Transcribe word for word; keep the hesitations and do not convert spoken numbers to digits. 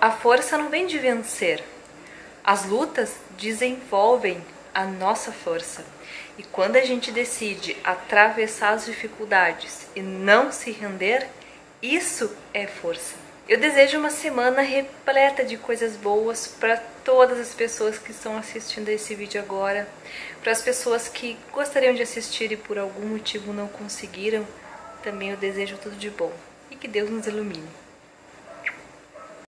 A força não vem de vencer. As lutas desenvolvem a nossa força. E quando a gente decide atravessar as dificuldades e não se render, isso é força. Eu desejo uma semana repleta de coisas boas para todas as pessoas que estão assistindo esse vídeo agora, para as pessoas que gostariam de assistir e por algum motivo não conseguiram, também eu desejo tudo de bom. E que Deus nos ilumine.